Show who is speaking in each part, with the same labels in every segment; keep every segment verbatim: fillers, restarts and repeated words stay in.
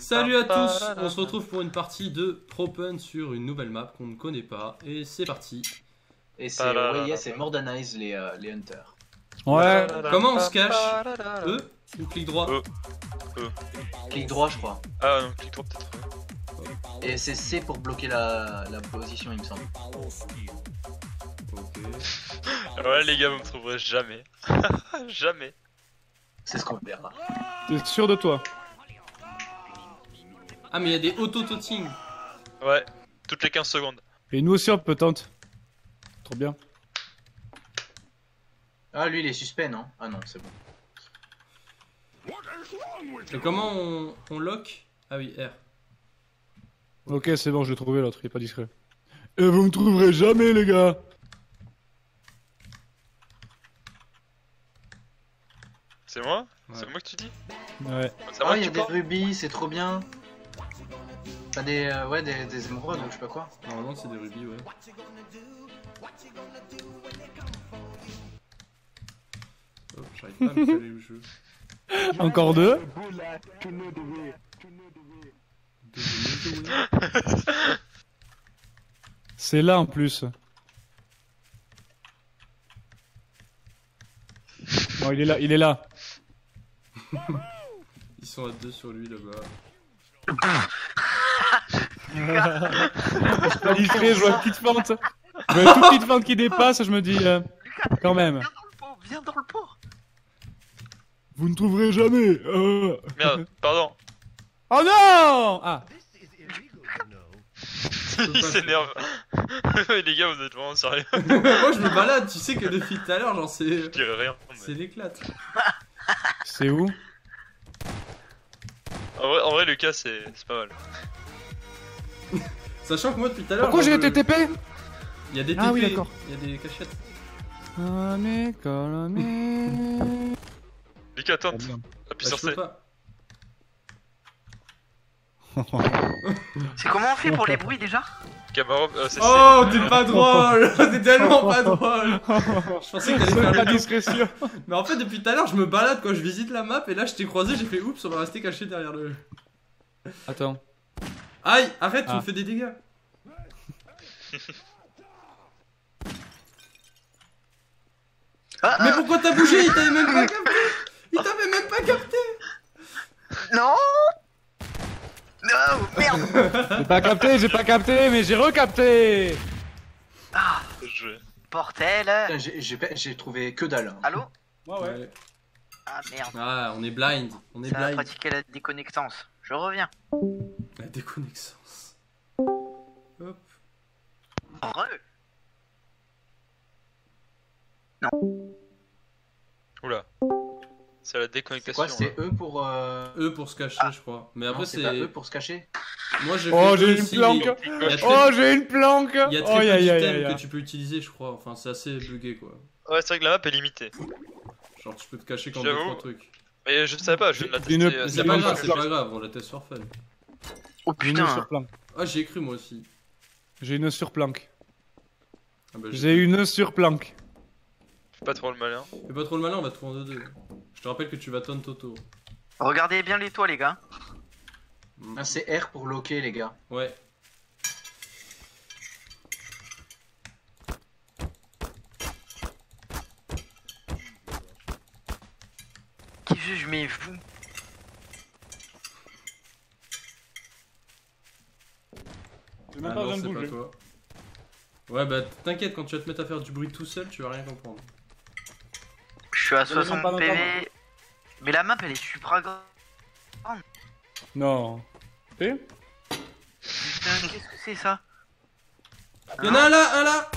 Speaker 1: Salut à tous, on se retrouve pour une partie de Propen sur une nouvelle map qu'on ne connaît pas. Et c'est parti.
Speaker 2: Et c'est ouais, yeah, c'est Modernize les, euh, les Hunters.
Speaker 3: Ouais.
Speaker 1: Comment on se cache? E ou clic droit?
Speaker 4: E. E.
Speaker 2: Clic droit, je crois.
Speaker 4: Ah non, clic droit peut-être.
Speaker 2: Et c'est C pour bloquer la, la position, il me semble.
Speaker 1: Ok.
Speaker 4: Alors là, les gars, vous me trouverez jamais. Jamais.
Speaker 2: C'est ce qu'on verra.
Speaker 3: T'es sûr de toi?
Speaker 1: Ah, mais il y a des auto-totting.
Speaker 4: Ouais, toutes les quinze secondes.
Speaker 3: Et nous aussi on peut tenter. Trop bien.
Speaker 2: Ah, lui il est suspect, non? Ah non, c'est bon.
Speaker 1: Et comment on, on lock? Ah oui, R.
Speaker 3: Ok, c'est bon, je l'ai trouvé l'autre, il est pas discret. Et vous me trouverez jamais, les gars.
Speaker 4: C'est moi?
Speaker 1: Ouais.
Speaker 4: C'est moi que tu dis?
Speaker 3: Ouais.
Speaker 4: C'est à moi
Speaker 2: Ah,
Speaker 4: que
Speaker 2: il y a
Speaker 4: tu
Speaker 2: des
Speaker 4: parles.
Speaker 2: rubis, c'est trop bien. T'as des, euh, ouais, des, des émeraudes ou je sais pas quoi.
Speaker 1: Normalement, c'est des rubis, ouais. Hop, j'arrive pas à me caler le jeu.
Speaker 3: Encore deux. C'est là en plus. Non, il est là, il est là.
Speaker 1: Ils sont à deux sur lui là-bas.
Speaker 3: Pas discret, je vois une petite fente. Je vois une toute petite fente qui dépasse, je me dis, euh, quand même.
Speaker 5: Viens dans le pot, viens dans le pot.
Speaker 3: Vous ne trouverez jamais. euh.
Speaker 4: Merde, pardon.
Speaker 3: Oh non. Ah.
Speaker 4: Il s'énerve. Les gars, vous êtes vraiment sérieux?
Speaker 1: Moi, je me balade, tu sais que depuis tout à l'heure, genre, c'est.
Speaker 4: Je dirais rien. mais-
Speaker 1: C'est l'éclate.
Speaker 3: C'est où?
Speaker 4: En vrai, en vrai, Lucas, c'est c'est pas mal.
Speaker 1: Sachant que moi, depuis tout à l'heure.
Speaker 3: Pourquoi j'ai
Speaker 1: genre,
Speaker 3: été T P?
Speaker 1: Il y a des T P,
Speaker 3: Ah oui, d'accord.
Speaker 1: il y a des cachettes.
Speaker 3: Colomé, colomé.
Speaker 4: Lucas, tente.
Speaker 1: Bah,
Speaker 4: Appuie sur
Speaker 1: je peux
Speaker 4: C.
Speaker 1: pas.
Speaker 5: C'est comment on fait pour les bruits déjà?
Speaker 4: Camaro, euh, c'est C.
Speaker 1: Oh, t'es pas drôle! T'es tellement pas drôle! Je pensais que t'allais faire
Speaker 3: Pas
Speaker 1: le
Speaker 3: discrétion.
Speaker 1: Mais en fait, depuis tout à l'heure, je me balade quand je visite la map et là, je t'ai croisé, j'ai fait oups, on va rester caché derrière le.
Speaker 3: Attends.
Speaker 1: Aïe! Arrête, tu
Speaker 3: Ah.
Speaker 1: me fais des dégâts!
Speaker 5: Ah,
Speaker 1: Mais
Speaker 5: ah,
Speaker 1: pourquoi t'as bougé? Il t'avait même pas capté! Il t'avait même pas capté!
Speaker 5: non. Non, merde.
Speaker 3: J'ai pas capté, j'ai pas capté, mais j'ai recapté.
Speaker 5: Ah,
Speaker 4: Je...
Speaker 5: portel.
Speaker 2: Putain, J'ai j'ai pas- j'ai trouvé que dalle. hein.
Speaker 5: Allô?
Speaker 3: Ouais,
Speaker 1: Ouais.
Speaker 5: Ah merde.
Speaker 1: Ah, on est blind. On est
Speaker 5: Ça va
Speaker 1: blind.
Speaker 5: pratiquer la déconnectance. Je reviens.
Speaker 1: La déconnexence. Hop.
Speaker 5: Re.
Speaker 4: Oula. C'est la
Speaker 2: C'est
Speaker 4: déconnectation.
Speaker 2: quoi? C'est
Speaker 4: là.
Speaker 2: E pour. Euh...
Speaker 1: E pour se cacher, je crois. Mais après,
Speaker 2: non,
Speaker 1: c'est.
Speaker 2: c'est pas E pour se cacher?
Speaker 1: Moi, j'ai
Speaker 3: Oh,
Speaker 1: fait
Speaker 3: j'ai
Speaker 1: E
Speaker 3: une
Speaker 1: aussi,
Speaker 3: planque.
Speaker 1: mais Il y a très,
Speaker 3: Oh, j'ai une planque.
Speaker 1: il y a très
Speaker 3: Oh,
Speaker 1: peu
Speaker 3: aïe, aïe, aïe,
Speaker 1: d'items
Speaker 3: aïe.
Speaker 1: que tu peux utiliser, je crois. Enfin, c'est assez bugué, quoi.
Speaker 4: Ouais, c'est vrai que la map est limitée.
Speaker 1: Genre, tu peux te cacher quand deux,
Speaker 4: J'avoue.
Speaker 1: trois trucs.
Speaker 4: Mais je ne savais pas, je viens de la
Speaker 3: Une-
Speaker 4: tester. euh,
Speaker 1: Mais
Speaker 3: J'ai
Speaker 1: c'est
Speaker 3: une
Speaker 1: pas
Speaker 3: planque
Speaker 1: grave,
Speaker 3: sur
Speaker 1: c'est
Speaker 3: fun.
Speaker 1: pas grave, on la teste sur fun.
Speaker 5: Oh
Speaker 3: J'ai une
Speaker 5: putain.
Speaker 3: surplanque.
Speaker 1: Ah, j'ai cru moi aussi.
Speaker 3: J'ai une surplanque.
Speaker 1: Ah bah,
Speaker 3: J'ai une surplanque.
Speaker 4: Fais pas trop le malin.
Speaker 1: Fais pas trop le malin, on va te prendre deux. Je te rappelle que tu vas tonne Toto.
Speaker 5: Regardez bien les toits les gars.
Speaker 2: Ah, c'est R pour loquer, les gars.
Speaker 1: Ouais.
Speaker 5: Qui juge mais vous?
Speaker 3: J'ai même
Speaker 1: Ah
Speaker 3: pas
Speaker 1: non,
Speaker 3: besoin de
Speaker 1: c'est pas
Speaker 3: bouger.
Speaker 1: toi. Ouais, bah t'inquiète, quand tu vas te mettre à faire du bruit tout seul, tu vas rien comprendre.
Speaker 5: Je suis à
Speaker 3: J'en ai même
Speaker 5: soixante
Speaker 3: pas
Speaker 5: P V.
Speaker 3: d'entendre.
Speaker 5: Mais la map elle est supra grande.
Speaker 3: Non. Et
Speaker 5: Putain, qu'est-ce que c'est ça?
Speaker 1: Y'en a un là, un là!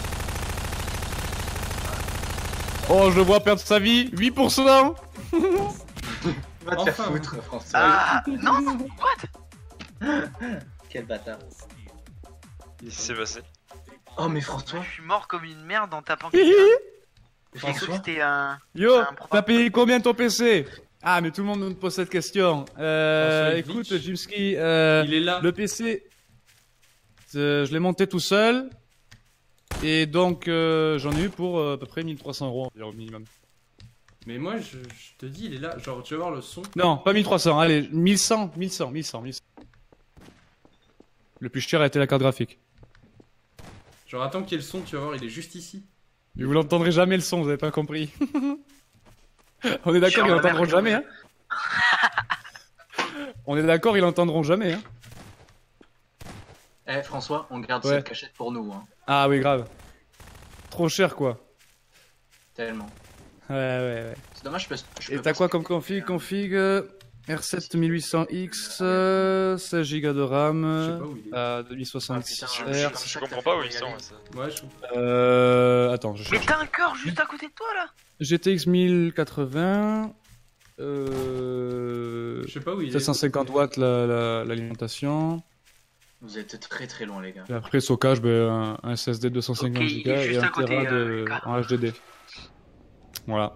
Speaker 3: Oh, je le vois perdre sa vie. huit pour cent.
Speaker 2: Va te faire
Speaker 1: Enfin.
Speaker 2: foutre, François.
Speaker 5: Ah non, what?
Speaker 2: Quel bâtard.
Speaker 4: Qu'est-ce qui s'est passé?
Speaker 2: Oh, mais François.
Speaker 5: Je suis mort comme une merde en tapant
Speaker 3: Hihi.
Speaker 5: quelqu'un. J'ai cru que
Speaker 2: François.
Speaker 5: c'était un...
Speaker 3: Yo,
Speaker 5: Un problème.
Speaker 3: t'as payé combien ton P C? Ah, mais tout le monde me pose cette question. Euh,
Speaker 1: François, il
Speaker 3: écoute,
Speaker 1: glitch.
Speaker 3: Jimski, euh,
Speaker 1: Il est là.
Speaker 3: le P C, euh, je l'ai monté tout seul. Et donc, euh, j'en ai eu pour euh, à peu près mille trois cents euros environ, minimum.
Speaker 1: Mais moi, je, je te dis, il est là. Genre, tu vas voir le son.
Speaker 3: Non, pas mille trois cents, allez, mille cent, mille cent, mille cent, mille cent. Le plus cher a été la carte graphique.
Speaker 1: Genre, attends qu'il y ait le son, tu vas voir, il est juste ici.
Speaker 3: Mais vous l'entendrez jamais le son, vous avez pas compris. On est d'accord, ils l'entendront jamais, hein. On est d'accord, ils l'entendront jamais, hein.
Speaker 2: Eh François, on garde
Speaker 3: Ouais.
Speaker 2: cette cachette pour nous, hein.
Speaker 3: Ah oui, grave. Trop cher, quoi.
Speaker 2: Tellement.
Speaker 3: Ouais, ouais, ouais.
Speaker 2: C'est dommage, je peux. je
Speaker 3: Et
Speaker 2: peux
Speaker 3: t'as
Speaker 2: pas
Speaker 3: quoi comme
Speaker 2: expliquer.
Speaker 3: config Config euh, R sept mille huit cents X, euh, seize gigas de
Speaker 1: Je sais
Speaker 3: RAM,
Speaker 1: pas où il est.
Speaker 3: à deux mille soixante-six
Speaker 2: Ah,
Speaker 4: Je,
Speaker 2: putain,
Speaker 4: je-
Speaker 3: Hz.
Speaker 2: comme
Speaker 4: je
Speaker 2: ça que
Speaker 4: comprends
Speaker 2: t'as
Speaker 4: pas
Speaker 2: fait
Speaker 4: où
Speaker 2: pour
Speaker 4: ils
Speaker 2: y
Speaker 4: sont.
Speaker 2: aller.
Speaker 4: ouais, ça.
Speaker 1: Ouais, je trouve.
Speaker 3: Euh, attends, je
Speaker 5: Mais
Speaker 3: cherche.
Speaker 5: t'as un corps juste à côté de toi là.
Speaker 3: G T X mille quatre-vingts, euh,
Speaker 1: Je sais pas où il est.
Speaker 3: sept cent cinquante watts la- la- l'alimentation.
Speaker 2: Vous êtes très très loin, les gars.
Speaker 3: Et après, stockage, ben, un, un S S D deux cent cinquante
Speaker 5: Ok, il est
Speaker 3: gigas et
Speaker 5: juste
Speaker 3: un
Speaker 5: à côté,
Speaker 3: Tera de,
Speaker 5: euh, Lucas.
Speaker 3: en H D D. Voilà.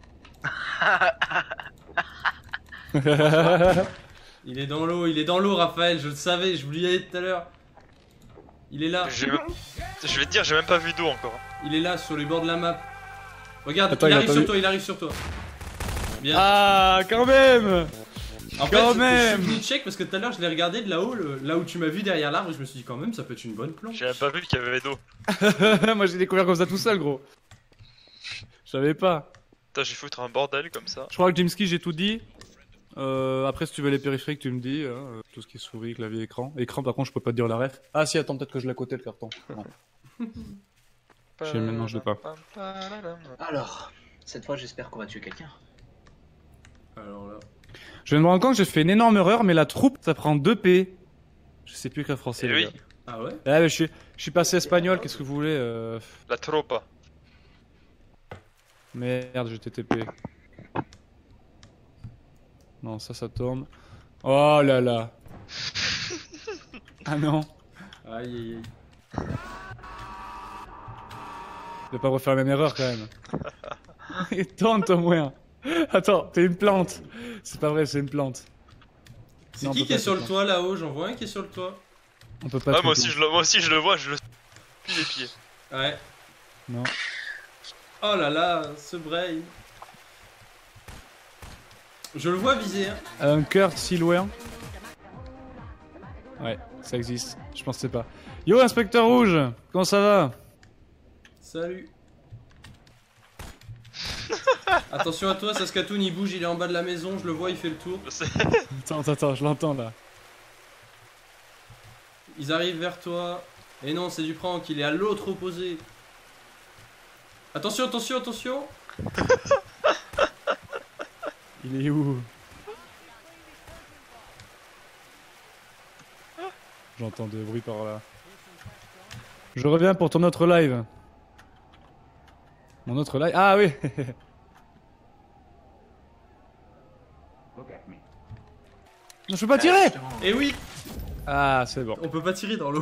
Speaker 1: Il est dans l'eau, il est dans l'eau, Raphaël, je le savais, je vous l'y ai dit tout à l'heure. Il est là,
Speaker 4: J'ai même- Je vais te dire, j'ai même pas vu d'eau encore.
Speaker 1: il est là, sur les bords de la map. Regarde,
Speaker 3: Attends,
Speaker 1: il
Speaker 3: il a
Speaker 1: arrive
Speaker 3: pas
Speaker 1: sur
Speaker 3: vu.
Speaker 1: toi, il arrive sur toi. Bien.
Speaker 3: Ah, quand même!
Speaker 1: en fait,
Speaker 3: quand
Speaker 1: je-
Speaker 3: même.
Speaker 1: je suis venu check parce que tout à l'heure je l'ai regardé de là-haut, le- là où tu m'as vu derrière l'arbre, et je me suis dit quand même, ça peut être une bonne planche.
Speaker 4: J'ai même pas vu qu'il y avait d'eau.
Speaker 3: Moi, j'ai découvert comme ça tout seul, gros. Je savais pas.
Speaker 4: Putain, j'ai foutre un bordel comme ça.
Speaker 3: Je crois que Jimski, j'ai tout dit. Euh, après, si tu veux les périphériques, tu me dis. Hein, euh, tout ce qui est souris, clavier, écran. Écran, par contre, je peux pas te dire la ref. Ah, si, attends, peut-être que je l'ai à côté le carton. Non. Je sais, maintenant, je l'ai pas.
Speaker 2: Alors, cette fois, j'espère qu'on va tuer quelqu'un.
Speaker 1: Alors là.
Speaker 3: Je viens de me rendre compte que j'ai fait une énorme erreur, mais la troupe, ça prend deux P. Je sais plus écrire français.
Speaker 4: Eh
Speaker 3: les
Speaker 4: oui.
Speaker 3: gars.
Speaker 1: Ah ouais?
Speaker 3: Ah, mais je suis, je suis passé espagnol, qu'est-ce que vous voulez euh...
Speaker 4: La tropa.
Speaker 3: Merde, j'ai T T P. Non, ça, ça tourne. Oh là là. Ah non.
Speaker 1: Aïe aïe aïe.
Speaker 3: Je vais pas refaire la même erreur quand même. Et tente au moins. Attends, t'es une plante. C'est pas vrai, c'est une plante.
Speaker 1: C'est
Speaker 3: Non, on
Speaker 1: qui
Speaker 3: peut
Speaker 1: qui est
Speaker 3: pas
Speaker 1: sur le
Speaker 3: faire
Speaker 1: toit là-haut? J'en vois un qui est sur le toit.
Speaker 3: On peut pas.
Speaker 4: Ah,
Speaker 3: être
Speaker 4: moi
Speaker 3: une
Speaker 4: aussi,
Speaker 3: plante.
Speaker 4: je le, moi aussi je le vois, je le plie les pieds.
Speaker 1: Ouais.
Speaker 3: Non.
Speaker 1: Oh là là, ce brain. Je le vois viser, hein.
Speaker 3: Un Kurt Silhouette. Ouais, ça existe. Je pensais pas. Yo, inspecteur rouge, comment ça va?
Speaker 1: Salut. Attention à toi, Saskatoon il bouge, il est en bas de la maison, je le vois, il fait le tour.
Speaker 4: Je sais.
Speaker 3: Attends, attends, attends, je l'entends là.
Speaker 1: Ils arrivent vers toi. Et non, c'est du prank, il est à l'autre opposé. Attention, attention, attention.
Speaker 3: Il est où? J'entends des bruits par là. Je reviens pour ton autre live. Mon autre live? Ah oui. Non, je peux pas tirer.
Speaker 2: Justement.
Speaker 1: Et oui,
Speaker 3: Ah, c'est bon.
Speaker 1: on peut pas tirer dans l'eau.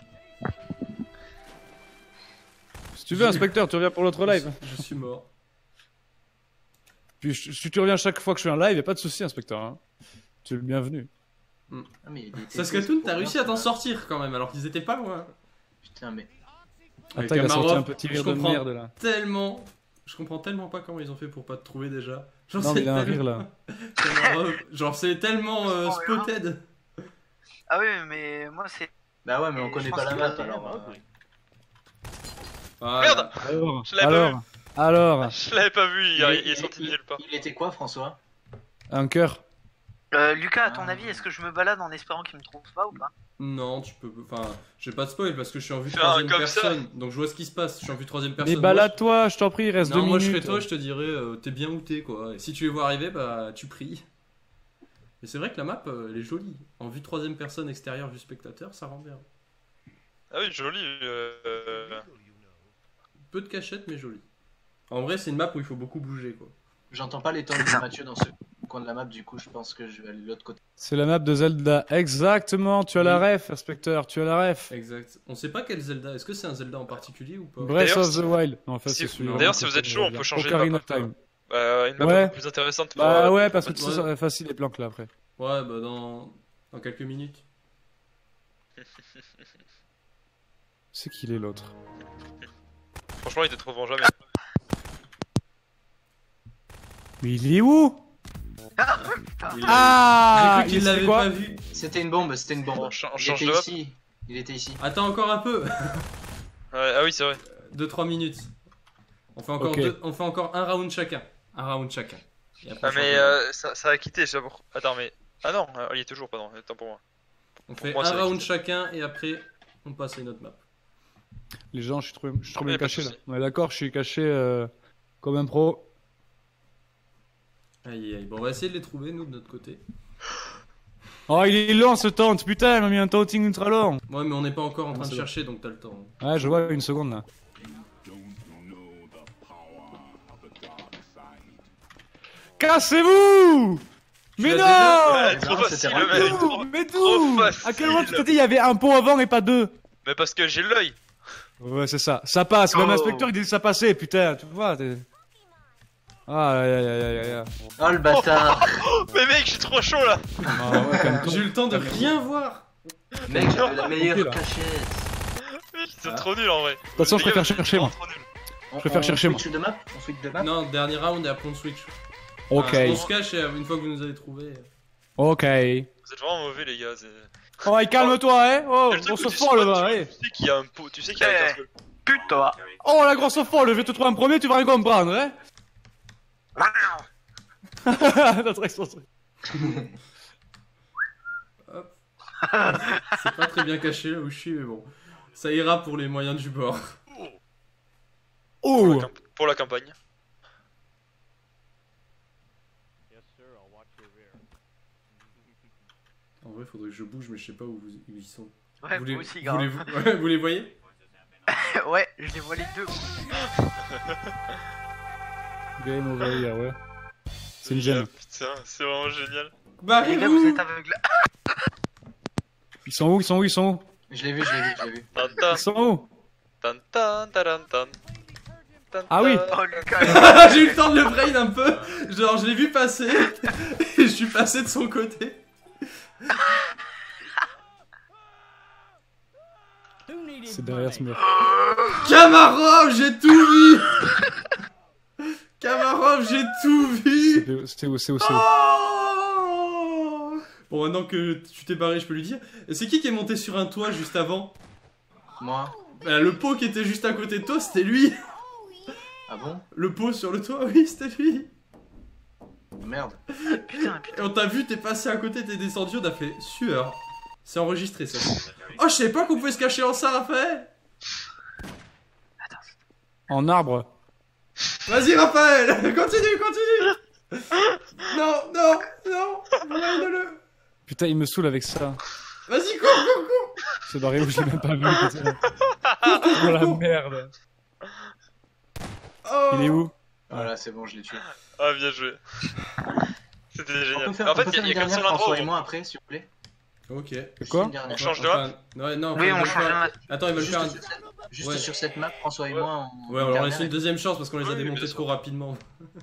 Speaker 3: Si tu veux, inspecteur, tu reviens pour l'autre live.
Speaker 1: Je suis mort.
Speaker 3: Puis je- si tu reviens chaque fois que je suis en live, y a pas de souci, inspecteur. Hein. Tu es le bienvenu.
Speaker 2: Ah, mais il était-
Speaker 1: Saskatoon, t'as
Speaker 2: pour
Speaker 1: réussi
Speaker 2: rien,
Speaker 1: à t'en
Speaker 2: ça.
Speaker 1: sortir quand même, alors qu'ils étaient pas loin.
Speaker 2: Putain, mais.
Speaker 1: Avec
Speaker 3: Attends, il a sorti
Speaker 1: Amarov,
Speaker 3: un petit
Speaker 1: je
Speaker 3: rire de
Speaker 1: comprends
Speaker 3: merde là.
Speaker 1: Tellement. Je comprends tellement pas comment ils ont fait pour pas te trouver déjà. Genre,
Speaker 3: Non, mais
Speaker 1: c'est
Speaker 3: il a un
Speaker 1: tellement-
Speaker 3: rire là.
Speaker 1: Amarov, Genre, c'est tellement euh,
Speaker 5: Oh, ouais.
Speaker 1: spotted.
Speaker 5: Ah oui, mais moi c'est.
Speaker 2: Bah ouais, mais on
Speaker 5: Et
Speaker 2: connaît
Speaker 5: je
Speaker 2: pas
Speaker 5: pense
Speaker 2: la
Speaker 5: qu'il
Speaker 2: map
Speaker 5: a-
Speaker 2: alors. euh,
Speaker 1: Voilà.
Speaker 4: Merde.
Speaker 3: Alors,
Speaker 4: Je l'avais pas
Speaker 3: alors, alors,
Speaker 4: Je l'avais pas vu, il, il est sorti de
Speaker 2: il-
Speaker 4: nulle part.
Speaker 2: il était quoi, François?
Speaker 3: un cœur.
Speaker 5: Euh, Lucas, à ton
Speaker 2: Ah.
Speaker 5: avis, est-ce que je me balade en espérant qu'il me trouve pas ou pas?
Speaker 1: Non, tu peux. Enfin, je vais pas te spoil parce que je suis en vue
Speaker 4: Faire
Speaker 1: troisième
Speaker 4: comme ça.
Speaker 1: personne. Donc je vois ce qui se passe. Je suis en vue troisième personne.
Speaker 3: Mais
Speaker 1: Moi,
Speaker 3: balade-toi, je t'en prie, il
Speaker 1: je-
Speaker 3: reste
Speaker 1: Non,
Speaker 3: deux
Speaker 1: moi je
Speaker 3: minutes.
Speaker 1: serais toi, je te dirais euh, t'es bien où t'es quoi. Et si tu les vois arriver, bah tu pries. Mais c'est vrai que la map euh, elle est jolie. En vue troisième personne extérieure, vue spectateur, ça rend bien.
Speaker 4: Ah oui, joli. Euh...
Speaker 1: Peu de cachette, mais jolie. En vrai, c'est une map où il faut beaucoup bouger quoi.
Speaker 2: J'entends pas les tonnes de Mathieu dans ce coin de la map, du coup, je pense que je vais aller de l'autre côté.
Speaker 3: C'est la map de Zelda. Exactement, tu as la ref, inspecteur, tu as la ref.
Speaker 1: Exact. On sait pas quel Zelda. Est-ce que c'est un Zelda en particulier ou pas?
Speaker 3: Breath
Speaker 4: D'ailleurs,
Speaker 3: of the Wild. Non, en fait,
Speaker 4: si-
Speaker 3: c'est celui-là.
Speaker 4: d'ailleurs, si vous êtes chaud, on peut changer de
Speaker 3: Ocarina
Speaker 4: map.
Speaker 3: of Time.
Speaker 4: Bah, une map
Speaker 3: Ouais.
Speaker 4: un peu plus intéressante. pour,
Speaker 3: Bah
Speaker 4: euh,
Speaker 3: ouais, parce que tu
Speaker 1: ouais.
Speaker 3: sais, ça va facile les planques là après.
Speaker 1: Ouais, bah dans dans quelques minutes.
Speaker 3: C'est qu'il est l'autre.
Speaker 4: Franchement, ils te trouveront jamais.
Speaker 3: Mais il est où?
Speaker 1: Il-
Speaker 3: Ah,
Speaker 1: J'ai cru qu'il
Speaker 3: il
Speaker 1: l'avait
Speaker 3: fait quoi?
Speaker 1: pas vu.
Speaker 2: C'était une bombe, c'était une bombe.
Speaker 4: On, cha- on
Speaker 2: Il
Speaker 4: change
Speaker 2: était
Speaker 4: de map.
Speaker 2: ici. Il était ici.
Speaker 1: Attends encore un peu.
Speaker 4: Ouais, ah oui, c'est vrai.
Speaker 1: deux trois minutes. On fait encore
Speaker 3: Ok.
Speaker 1: deux, on fait encore un round chacun. Un round chacun. Et après,
Speaker 4: Ah,
Speaker 1: on
Speaker 4: mais
Speaker 1: change.
Speaker 4: euh, ça, ça a quitté, je sais pas pourquoi. Attends, mais. Ah non, euh, il y est toujours, pardon. Attends pour moi.
Speaker 1: On fait
Speaker 4: moi,
Speaker 1: un
Speaker 4: ça va
Speaker 1: round
Speaker 4: quitter.
Speaker 1: chacun et après on passe à une autre map.
Speaker 3: Les gens, je suis trop, je suis trop
Speaker 4: Ouais,
Speaker 3: bien
Speaker 4: pas de
Speaker 3: caché là.
Speaker 4: soucis.
Speaker 3: On est d'accord, je suis caché euh, comme un pro.
Speaker 1: Aïe aïe. Bon, on va essayer de les trouver nous de notre côté.
Speaker 3: Oh, il est long ce taunt, putain, il m'a mis un taunting ultra long.
Speaker 1: Ouais, mais on n'est pas encore en train
Speaker 3: Ah,
Speaker 1: de
Speaker 3: c'est
Speaker 1: chercher donc t'as le temps.
Speaker 3: Ouais, je vois une seconde là. Cassez-vous! Mais
Speaker 1: l'as
Speaker 3: non!
Speaker 4: Ouais,
Speaker 2: non,
Speaker 4: trop
Speaker 2: c'était
Speaker 4: facile,
Speaker 2: rapide.
Speaker 4: mec.
Speaker 3: Mais
Speaker 4: Trop...
Speaker 3: d'où? Mais
Speaker 4: trop
Speaker 3: d'où?
Speaker 4: facile.
Speaker 3: À quel moment tu t'as dit il y avait un pont avant et pas deux?
Speaker 4: Mais parce que j'ai l'œil.
Speaker 3: Ouais, c'est ça. Ça passe. Même
Speaker 5: Oh.
Speaker 3: l'inspecteur il dit que ça passait, putain. Tu vois, t'es. Ah, aïe aïe aïe aïe aïe.
Speaker 2: Oh le bâtard.
Speaker 4: Mais mec, j'ai trop chaud là.
Speaker 3: Ah, ouais, calme-toi.
Speaker 1: J'ai eu le temps de rien voir.
Speaker 2: Mec, j'avais la meilleure
Speaker 3: là.
Speaker 2: cachette.
Speaker 4: Mec, c'est trop nul en vrai. De
Speaker 3: toute façon, je préfère chercher, moi.
Speaker 2: On,
Speaker 3: préfère
Speaker 2: on
Speaker 3: chercher, moi.
Speaker 2: switch de map On switch de map
Speaker 1: Non, dernier round et après on switch.
Speaker 3: Ok.
Speaker 1: Enfin, on se cache et une fois que vous nous avez trouvé.
Speaker 3: Ok.
Speaker 4: Vous êtes vraiment mauvais, les gars. c'est-
Speaker 3: Oh, et calme-toi, hein. Oh,
Speaker 4: C'est le truc
Speaker 3: grosse
Speaker 4: où tu
Speaker 3: folle
Speaker 4: spawns,
Speaker 3: là,
Speaker 4: tu-
Speaker 3: hein.
Speaker 4: Tu sais qu'il y a un pot, tu sais qu'il y a
Speaker 5: Eh.
Speaker 4: un seul.
Speaker 5: Pute-toi.
Speaker 3: Oh, la grosse folle, je vais te trouver en premier, tu vas rien comprendre, hein. Notre extension.
Speaker 1: C'est pas très bien caché là où je suis, mais bon. Ça ira pour les moyens du bord.
Speaker 4: Pour
Speaker 3: Oh.
Speaker 4: la, camp- pour la campagne.
Speaker 1: En vrai, faudrait que je bouge, mais je sais pas où, vous, où ils sont.
Speaker 5: Ouais,
Speaker 1: vous,
Speaker 5: moi
Speaker 1: les,
Speaker 5: aussi,
Speaker 1: vous,
Speaker 5: grave.
Speaker 1: les, ouais, vous les voyez?
Speaker 5: Ouais, je les vois les deux.
Speaker 3: Game over here, ouais. C'est une
Speaker 4: Ah,
Speaker 3: gemme.
Speaker 4: putain, c'est vraiment génial.
Speaker 1: Bah,
Speaker 5: Les gars, vous êtes aveugles.
Speaker 3: Ils sont où? Ils sont où? Ils sont où?
Speaker 2: Je l'ai vu, je l'ai vu, je l'ai vu.
Speaker 4: Tan, tan,
Speaker 3: Ils sont où?
Speaker 4: tan, tan, taran, tan. Tan,
Speaker 3: Ah oui.
Speaker 4: tan.
Speaker 5: Oh, Lucas.
Speaker 1: J'ai eu le temps de le brain un peu. Genre, je l'ai vu passer. Et je suis passé de son côté.
Speaker 3: C'est derrière ce mur.
Speaker 1: Kamarov, j'ai tout vu. Kamarov, j'ai tout vu.
Speaker 3: C'est où? C'est où? C'est où?
Speaker 1: Oh bon, maintenant que tu t'es barré, je peux lui dire. Et c'est qui qui est monté sur un toit juste avant?
Speaker 2: Moi.
Speaker 1: Bah, le pot qui était juste à côté de toi, c'était lui.
Speaker 2: Ah bon?
Speaker 1: Le pot sur le toit, oui, c'était lui.
Speaker 2: Merde.
Speaker 5: Putain,
Speaker 1: Et
Speaker 5: putain.
Speaker 1: on t'a vu, t'es passé à côté, t'es descendu, on a fait sueur. C'est enregistré ça. Oh, je savais pas qu'on pouvait se cacher en ça, Raphaël.
Speaker 3: En arbre.
Speaker 1: Vas-y, Raphaël, continue, continue. Non, non, non, le.
Speaker 3: Putain, il me saoule avec ça.
Speaker 1: Vas-y, cours, cours, cours.
Speaker 3: C'est barré où je l'ai même pas vu. putain. Oh la merde.
Speaker 1: Oh.
Speaker 3: Il est où?
Speaker 2: Voilà, c'est bon, je l'ai tué.
Speaker 4: Ah, bien joué. C'était
Speaker 2: On
Speaker 4: génial.
Speaker 2: peut faire,
Speaker 4: en
Speaker 2: on peut
Speaker 4: fait,
Speaker 2: faire
Speaker 4: il y
Speaker 2: une
Speaker 4: a qu'un
Speaker 2: dernière
Speaker 4: seul endroit
Speaker 2: François et
Speaker 4: où.
Speaker 2: moi après, s'il vous plaît.
Speaker 1: Ok.
Speaker 2: Juste
Speaker 3: quoi
Speaker 2: une dernière.
Speaker 4: On change de
Speaker 1: Enfin,
Speaker 4: map
Speaker 1: ouais, non,
Speaker 5: Oui,
Speaker 1: enfin,
Speaker 5: on
Speaker 1: ils
Speaker 5: change
Speaker 1: veulent
Speaker 5: de
Speaker 1: faire-
Speaker 5: map.
Speaker 1: Attends, ils veulent
Speaker 2: Juste,
Speaker 1: faire un...
Speaker 2: sur cette- juste
Speaker 1: Ouais.
Speaker 2: sur cette map, François et
Speaker 4: Ouais.
Speaker 2: moi. On...
Speaker 1: Ouais, on leur laisse
Speaker 2: dernière.
Speaker 1: une deuxième chance parce qu'on les a
Speaker 4: Oui, oui,
Speaker 1: démontés
Speaker 4: bien sûr.
Speaker 1: trop rapidement.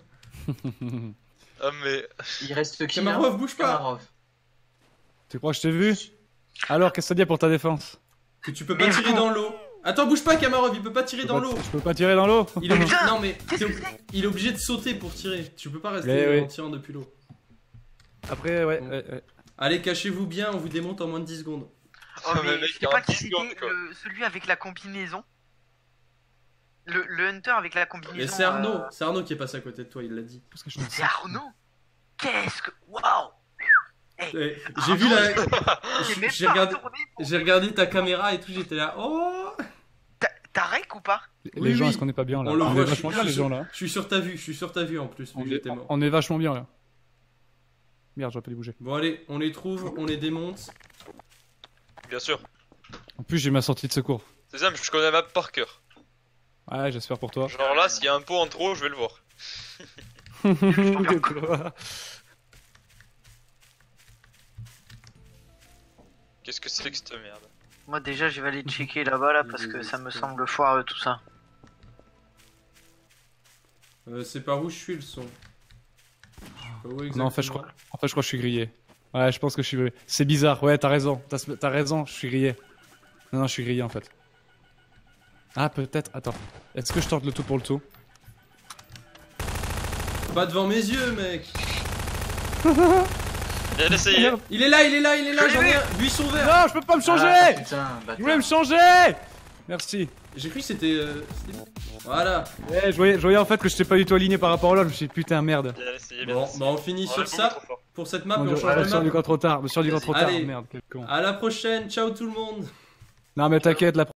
Speaker 4: Ah, mais.
Speaker 2: Il reste qui là
Speaker 1: Kamarov, bouge pas.
Speaker 2: Kamarov.
Speaker 3: Tu crois que je t'ai vu? Alors, qu'est-ce que ça dit pour ta défense?
Speaker 1: Que tu peux pas tirer dans l'eau. Attends, bouge pas, Kamarov, il peut pas tirer
Speaker 3: Je
Speaker 1: dans
Speaker 3: peux pas-
Speaker 1: l'eau.
Speaker 3: Je peux pas tirer dans l'eau?
Speaker 1: Il est obligé...
Speaker 5: Putain,
Speaker 1: Non mais
Speaker 5: qu'est-ce
Speaker 1: t'es
Speaker 5: que
Speaker 1: ob- il est obligé de sauter pour tirer. Tu peux pas rester
Speaker 3: Eh
Speaker 1: euh,
Speaker 3: oui.
Speaker 1: en tirant depuis l'eau.
Speaker 3: Après, ouais,
Speaker 1: Bon.
Speaker 3: ouais, ouais.
Speaker 1: Allez, cachez-vous bien, on vous démonte en moins de dix secondes.
Speaker 5: Oh,
Speaker 4: Ah,
Speaker 5: mais
Speaker 4: mais mec,
Speaker 5: je sais pas qui
Speaker 4: quarante secondes,
Speaker 5: c'était,
Speaker 4: quoi.
Speaker 5: le- celui avec la combinaison. Le, le hunter avec la combinaison.
Speaker 1: Mais c'est Arnaud,
Speaker 5: euh,
Speaker 1: c'est Arnaud qui est passé à côté de toi, il l'a dit.
Speaker 3: Parce que je suis
Speaker 5: C'est Arnaud. Qu'est-ce que. Waouh.
Speaker 1: Eh, J'ai vu la...
Speaker 5: J'ai même
Speaker 1: J'ai
Speaker 5: pas
Speaker 1: regardé...
Speaker 5: retourné pour-
Speaker 1: J'ai regardé ta caméra et tout, j'étais là. Oh.
Speaker 5: T'as- T'as rec ou pas?
Speaker 3: Les
Speaker 1: Oui,
Speaker 3: gens,
Speaker 1: oui.
Speaker 3: est-ce qu'on est pas bien là?
Speaker 1: On le
Speaker 3: On
Speaker 1: voit,
Speaker 3: est
Speaker 1: je
Speaker 3: vachement
Speaker 1: suis,
Speaker 3: bien,
Speaker 1: je
Speaker 3: les
Speaker 1: suis-
Speaker 3: gens là.
Speaker 1: je suis sur ta vue, je suis sur ta vue en plus, vu
Speaker 3: On
Speaker 1: que
Speaker 3: est,
Speaker 1: j'étais mort.
Speaker 3: on est vachement bien là. Merde, j'aurais pas dû bouger.
Speaker 1: Bon allez, on les trouve, on les démonte.
Speaker 4: Bien sûr.
Speaker 3: En plus, j'ai ma sortie de secours.
Speaker 4: C'est simple, je connais la map par cœur.
Speaker 3: Ouais, j'espère pour toi.
Speaker 4: Genre là, s'il y a un pot en trop, je vais le voir. Qu'est-ce que c'est que cette merde?
Speaker 5: Moi, déjà, je vais aller checker là-bas là parce que ça me semble foireux tout ça.
Speaker 1: Euh, c'est par où je suis le son. Je sais pas où
Speaker 3: Non, en fait, je
Speaker 1: exactement.
Speaker 3: crois, en fait, je crois que je suis grillé. Ouais, je pense que je suis grillé. C'est bizarre, ouais, t'as raison. T'as t'as raison, je suis grillé. Non, non, je suis grillé en fait. Ah, peut-être, attends. Est-ce que je tente le tout pour le tout?
Speaker 1: Pas devant mes yeux, mec.
Speaker 4: Viens l'essayer.
Speaker 3: Merde.
Speaker 1: Il est là, il est là, il est là,
Speaker 5: Je
Speaker 1: j'en
Speaker 5: l'ai
Speaker 1: ai
Speaker 5: vu.
Speaker 1: un. Buisson vert.
Speaker 3: Non, je peux pas me changer.
Speaker 2: Ah, putain,
Speaker 3: Je voulais me
Speaker 2: bâtard.
Speaker 3: changer. Merci.
Speaker 1: J'ai cru que c'était. euh, c'était- Voilà.
Speaker 3: Ouais, je voyais, je voyais en fait que je t'ai pas du tout aligné par rapport à l'autre. Je me suis dit putain merde.
Speaker 4: Viens l'essayer, viens
Speaker 1: Bon,
Speaker 4: l'essayer.
Speaker 1: bah on finit
Speaker 4: Oh,
Speaker 1: sur
Speaker 4: le combo est
Speaker 1: ça
Speaker 4: trop fort.
Speaker 1: pour cette map
Speaker 3: Mon
Speaker 1: et on
Speaker 3: Dieu,
Speaker 1: change
Speaker 3: je me
Speaker 1: de
Speaker 3: suis rendu
Speaker 1: map.
Speaker 3: compte trop tard. Je me suis rendu compte trop tard.
Speaker 1: Allez.
Speaker 3: Merde, quel con.
Speaker 1: À la prochaine, ciao tout le monde.
Speaker 3: Non mais t'inquiète, la